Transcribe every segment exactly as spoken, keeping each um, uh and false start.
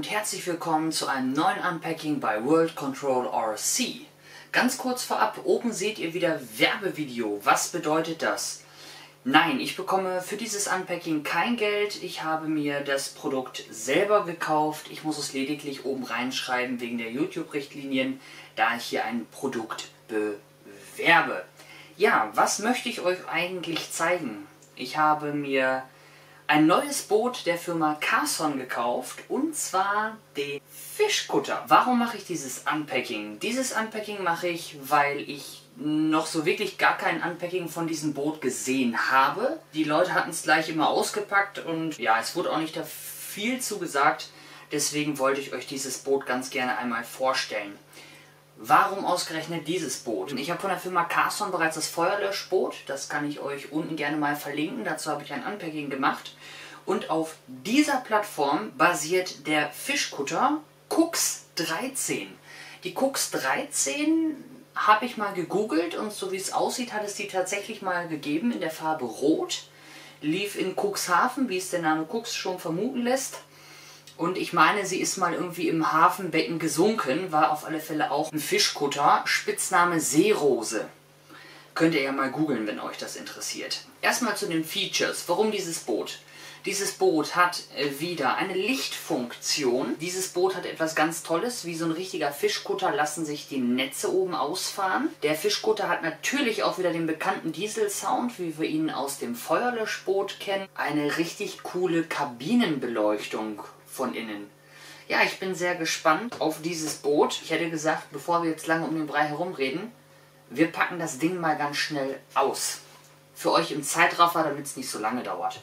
herzlich willkommen zu einem neuen Unpacking bei World Control R C. Ganz kurz vorab, oben seht ihr wieder Werbevideo. Was bedeutet das? Nein, ich bekomme für dieses Unpacking kein Geld. Ich habe mir das Produkt selber gekauft. Ich muss es lediglich oben reinschreiben wegen der YouTube-Richtlinien, da ich hier ein Produkt bewerbe. Ja, was möchte ich euch eigentlich zeigen? Ich habe mir ein neues Boot der Firma Carson gekauft, und zwar den Fischkutter. Warum mache ich dieses Unpacking? Dieses Unpacking mache ich, weil ich noch so wirklich gar kein Unpacking von diesem Boot gesehen habe. Die Leute hatten es gleich immer ausgepackt und ja, es wurde auch nicht da viel zu gesagt. Deswegen wollte ich euch dieses Boot ganz gerne einmal vorstellen. Warum ausgerechnet dieses Boot? Ich habe von der Firma Carson bereits das Feuerlöschboot, das kann ich euch unten gerne mal verlinken, dazu habe ich ein Unpacking gemacht. Und auf dieser Plattform basiert der Fischkutter Cooks dreizehn. Die Cooks dreizehn habe ich mal gegoogelt und so wie es aussieht, hat es die tatsächlich mal gegeben in der Farbe Rot. Lief in Cuxhaven, wie es der Name Cooks schon vermuten lässt. Und ich meine, sie ist mal irgendwie im Hafenbecken gesunken, war auf alle Fälle auch ein Fischkutter, Spitzname Seerose. Könnt ihr ja mal googeln, wenn euch das interessiert. Erstmal zu den Features. Warum dieses Boot? Dieses Boot hat wieder eine Lichtfunktion. Dieses Boot hat etwas ganz Tolles. Wie so ein richtiger Fischkutter lassen sich die Netze oben ausfahren. Der Fischkutter hat natürlich auch wieder den bekannten Dieselsound, wie wir ihn aus dem Feuerlöschboot kennen. Eine richtig coole Kabinenbeleuchtung von innen. Ja, ich bin sehr gespannt auf dieses Boot. Ich hätte gesagt, bevor wir jetzt lange um den Brei herumreden, wir packen das Ding mal ganz schnell aus. Für euch im Zeitraffer, damit es nicht so lange dauert.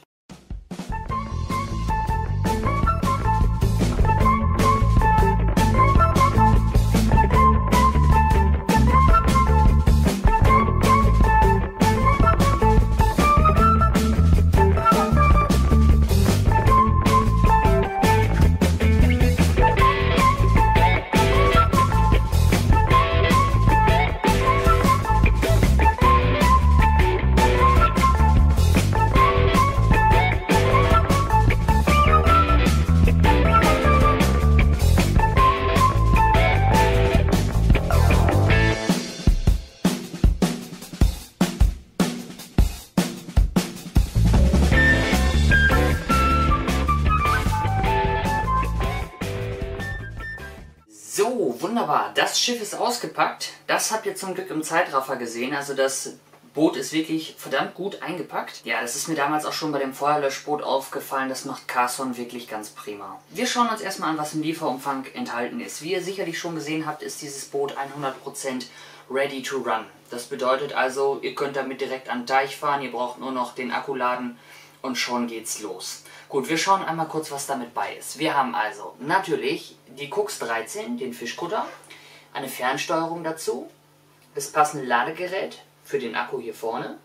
So, wunderbar. Das Schiff ist ausgepackt. Das habt ihr zum Glück im Zeitraffer gesehen. Also das Boot ist wirklich verdammt gut eingepackt. Ja, das ist mir damals auch schon bei dem Feuerlöschboot aufgefallen. Das macht Carson wirklich ganz prima. Wir schauen uns erstmal an, was im Lieferumfang enthalten ist. Wie ihr sicherlich schon gesehen habt, ist dieses Boot hundert Prozent ready to run. Das bedeutet also, ihr könnt damit direkt an den Deich fahren. Ihr braucht nur noch den Akku laden und schon geht's los. Gut, wir schauen einmal kurz, was damit bei ist. Wir haben also natürlich die Cooks dreizehn, den Fischkutter, eine Fernsteuerung dazu, das passende Ladegerät für den Akku hier vorne,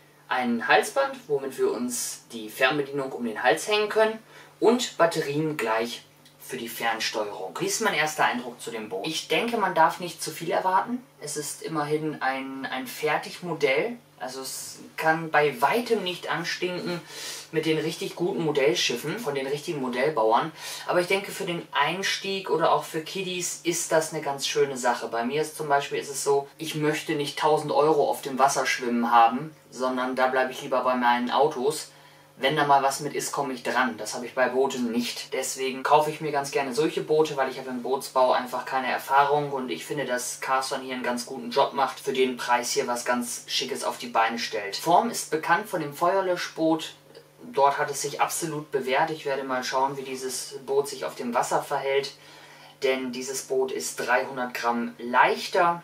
ein Halsband, womit wir uns die Fernbedienung um den Hals hängen können, und Batterien gleich für die Fernsteuerung. Wie ist mein erster Eindruck zu dem Boot? Ich denke, man darf nicht zu viel erwarten. Es ist immerhin ein, ein Fertigmodell. Also es kann bei weitem nicht anstinken mit den richtig guten Modellschiffen von den richtigen Modellbauern. Aber ich denke, für den Einstieg oder auch für Kiddies ist das eine ganz schöne Sache. Bei mir ist zum Beispiel ist es so, ich möchte nicht tausend Euro auf dem Wasser schwimmen haben, sondern da bleibe ich lieber bei meinen Autos. Wenn da mal was mit ist, komme ich dran. Das habe ich bei Booten nicht. Deswegen kaufe ich mir ganz gerne solche Boote, weil ich habe im Bootsbau einfach keine Erfahrung und ich finde, dass Carson hier einen ganz guten Job macht, für den Preis hier was ganz Schickes auf die Beine stellt. Form ist bekannt von dem Feuerlöschboot. Dort hat es sich absolut bewährt. Ich werde mal schauen, wie dieses Boot sich auf dem Wasser verhält, denn dieses Boot ist dreihundert Gramm leichter,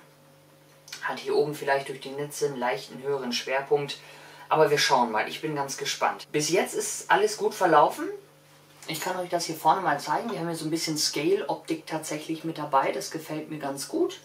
hat hier oben vielleicht durch die Netze einen leichten höheren Schwerpunkt. Aber wir schauen mal, ich bin ganz gespannt. Bis jetzt ist alles gut verlaufen. Ich kann euch das hier vorne mal zeigen. Wir haben hier so ein bisschen Scale-Optik tatsächlich mit dabei. Das gefällt mir ganz gut.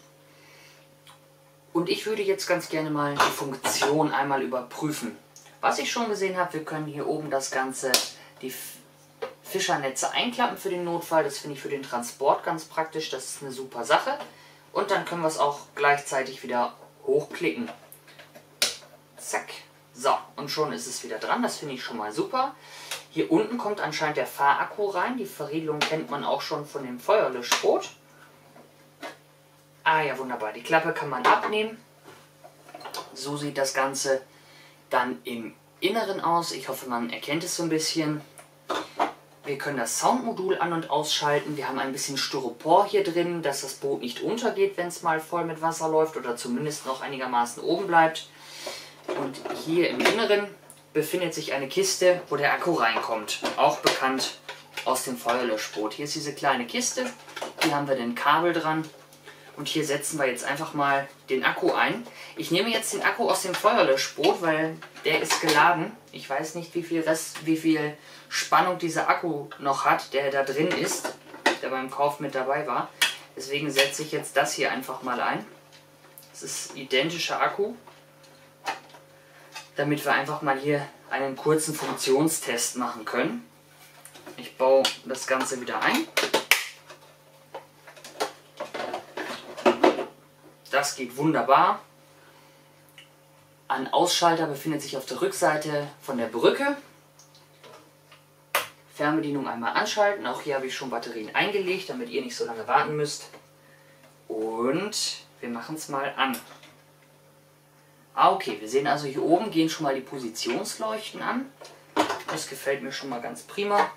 Und ich würde jetzt ganz gerne mal die Funktion einmal überprüfen. Was ich schon gesehen habe, wir können hier oben das Ganze, die Fischernetze einklappen für den Notfall. Das finde ich für den Transport ganz praktisch. Das ist eine super Sache. Und dann können wir es auch gleichzeitig wieder hochklicken. Zack. So, und schon ist es wieder dran, das finde ich schon mal super. Hier unten kommt anscheinend der Fahrakku rein. Die Verriegelung kennt man auch schon von dem Feuerlöschboot. Ah ja, wunderbar. Die Klappe kann man abnehmen. So sieht das Ganze dann im Inneren aus. Ich hoffe, man erkennt es so ein bisschen. Wir können das Soundmodul an- und ausschalten. Wir haben ein bisschen Styropor hier drin, dass das Boot nicht untergeht, wenn es mal voll mit Wasser läuft oder zumindest noch einigermaßen oben bleibt. Und hier im Inneren befindet sich eine Kiste, wo der Akku reinkommt. Auch bekannt aus dem Feuerlöschboot. Hier ist diese kleine Kiste. Hier haben wir den Kabel dran. Und hier setzen wir jetzt einfach mal den Akku ein. Ich nehme jetzt den Akku aus dem Feuerlöschboot, weil der ist geladen. Ich weiß nicht, wie viel Rest, wie viel Spannung dieser Akku noch hat, der da drin ist, der beim Kauf mit dabei war. Deswegen setze ich jetzt das hier einfach mal ein. Das ist identischer Akku, damit wir einfach mal hier einen kurzen Funktionstest machen können. Ich baue das Ganze wieder ein. Das geht wunderbar. Ein Ausschalter befindet sich auf der Rückseite von der Brücke. Fernbedienung einmal anschalten. Auch hier habe ich schon Batterien eingelegt, damit ihr nicht so lange warten müsst. Und wir machen es mal an. Ah, okay, wir sehen also hier oben gehen schon mal die Positionsleuchten an. Das gefällt mir schon mal ganz prima.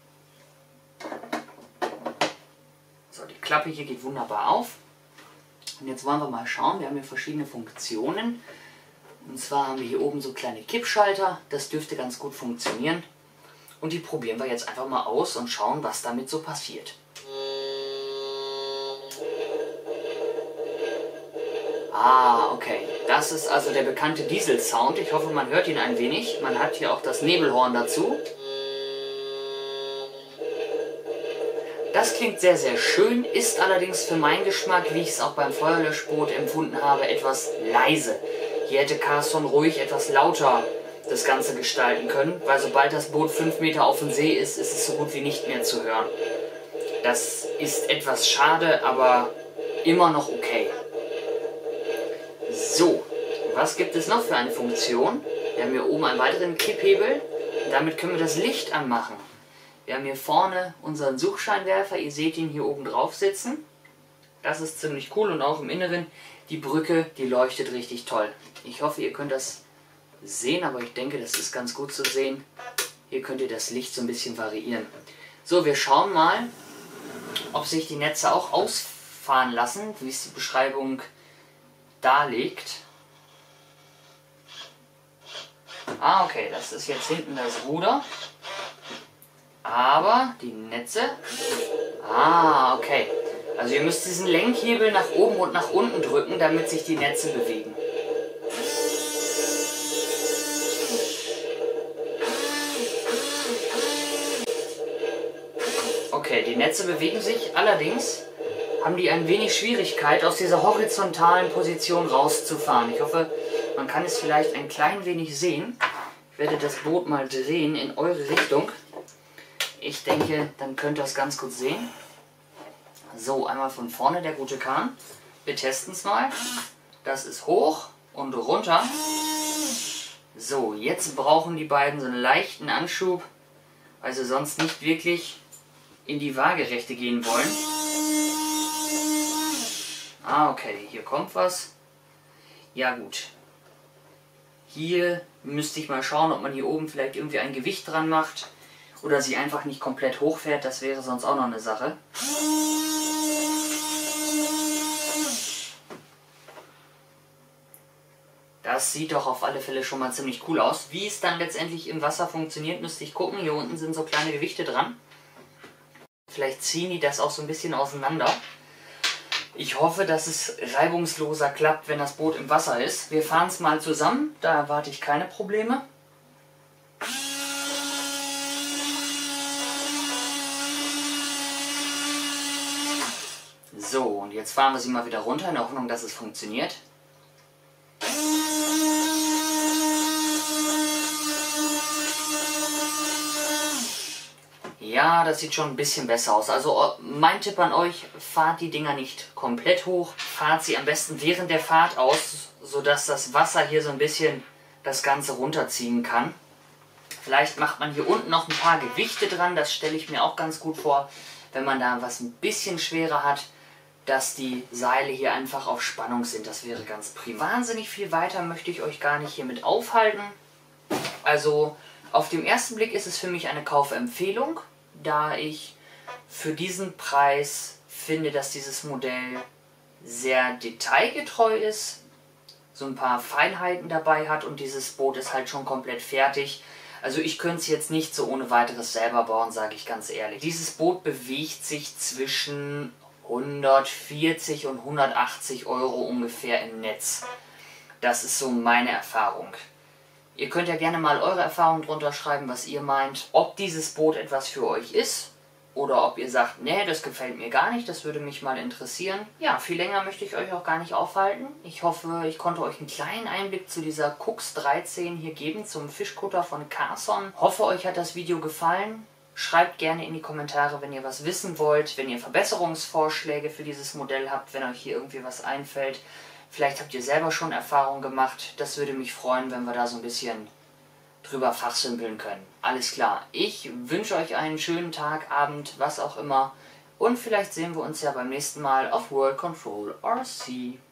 So, die Klappe hier geht wunderbar auf. Und jetzt wollen wir mal schauen, wir haben hier verschiedene Funktionen. Und zwar haben wir hier oben so kleine Kippschalter, das dürfte ganz gut funktionieren. Und die probieren wir jetzt einfach mal aus und schauen, was damit so passiert. Ah, okay. Das ist also der bekannte Diesel-Sound. Ich hoffe, man hört ihn ein wenig. Man hat hier auch das Nebelhorn dazu. Das klingt sehr, sehr schön, ist allerdings für meinen Geschmack, wie ich es auch beim Feuerlöschboot empfunden habe, etwas leise. Hier hätte Carson ruhig etwas lauter das Ganze gestalten können, weil sobald das Boot fünf Meter auf dem See ist, ist es so gut wie nicht mehr zu hören. Das ist etwas schade, aber immer noch okay. So, was gibt es noch für eine Funktion? Wir haben hier oben einen weiteren Kipphebel und damit können wir das Licht anmachen. Wir haben hier vorne unseren Suchscheinwerfer, ihr seht ihn hier oben drauf sitzen. Das ist ziemlich cool und auch im Inneren die Brücke, die leuchtet richtig toll. Ich hoffe, ihr könnt das sehen, aber ich denke, das ist ganz gut zu sehen. Hier könnt ihr das Licht so ein bisschen variieren. So, wir schauen mal, ob sich die Netze auch ausfahren lassen, wie es die Beschreibung darlegt. Ah, okay, das ist jetzt hinten das Ruder. Aber die Netze... Ah, okay. Also ihr müsst diesen Lenkhebel nach oben und nach unten drücken, damit sich die Netze bewegen. Okay, die Netze bewegen sich, allerdings haben die ein wenig Schwierigkeit, aus dieser horizontalen Position rauszufahren. Ich hoffe, man kann es vielleicht ein klein wenig sehen. Ich werde das Boot mal drehen in eure Richtung. Ich denke, dann könnt ihr es ganz gut sehen. So, einmal von vorne der gute Kahn. Wir testen es mal. Das ist hoch und runter. So, jetzt brauchen die beiden so einen leichten Anschub, weil sie sonst nicht wirklich in die Waagerechte gehen wollen. Ah, okay, hier kommt was. Ja gut. Hier müsste ich mal schauen, ob man hier oben vielleicht irgendwie ein Gewicht dran macht. Oder sie einfach nicht komplett hochfährt, das wäre sonst auch noch eine Sache. Das sieht doch auf alle Fälle schon mal ziemlich cool aus. Wie es dann letztendlich im Wasser funktioniert, müsste ich gucken. Hier unten sind so kleine Gewichte dran. Vielleicht ziehen die das auch so ein bisschen auseinander. Ich hoffe, dass es reibungsloser klappt, wenn das Boot im Wasser ist. Wir fahren es mal zusammen, da erwarte ich keine Probleme. So, und jetzt fahren wir sie mal wieder runter, in der Hoffnung, dass es funktioniert. Ja, das sieht schon ein bisschen besser aus. Also mein Tipp an euch, fahrt die Dinger nicht komplett hoch. Fahrt sie am besten während der Fahrt aus, sodass das Wasser hier so ein bisschen das Ganze runterziehen kann. Vielleicht macht man hier unten noch ein paar Gewichte dran, das stelle ich mir auch ganz gut vor, wenn man da was ein bisschen schwerer hat, dass die Seile hier einfach auf Spannung sind. Das wäre ganz prima. Wahnsinnig viel weiter möchte ich euch gar nicht hiermit aufhalten. Also auf den ersten Blick ist es für mich eine Kaufempfehlung, da ich für diesen Preis finde, dass dieses Modell sehr detailgetreu ist, so ein paar Feinheiten dabei hat und dieses Boot ist halt schon komplett fertig. Also ich könnte es jetzt nicht so ohne weiteres selber bauen, sage ich ganz ehrlich. Dieses Boot bewegt sich zwischen hundertvierzig und hundertachtzig Euro ungefähr im Netz. Das ist so meine Erfahrung. Ihr könnt ja gerne mal eure Erfahrungen drunter schreiben, was ihr meint, ob dieses Boot etwas für euch ist oder ob ihr sagt, nee, das gefällt mir gar nicht, das würde mich mal interessieren. Ja, viel länger möchte ich euch auch gar nicht aufhalten. Ich hoffe, ich konnte euch einen kleinen Einblick zu dieser Cooks dreizehn hier geben, zum Fischkutter von Carson. Hoffe, euch hat das Video gefallen. Schreibt gerne in die Kommentare, wenn ihr was wissen wollt, wenn ihr Verbesserungsvorschläge für dieses Modell habt, wenn euch hier irgendwie was einfällt. Vielleicht habt ihr selber schon Erfahrungen gemacht. Das würde mich freuen, wenn wir da so ein bisschen drüber fachsimpeln können. Alles klar. Ich wünsche euch einen schönen Tag, Abend, was auch immer. Und vielleicht sehen wir uns ja beim nächsten Mal auf World Control R C.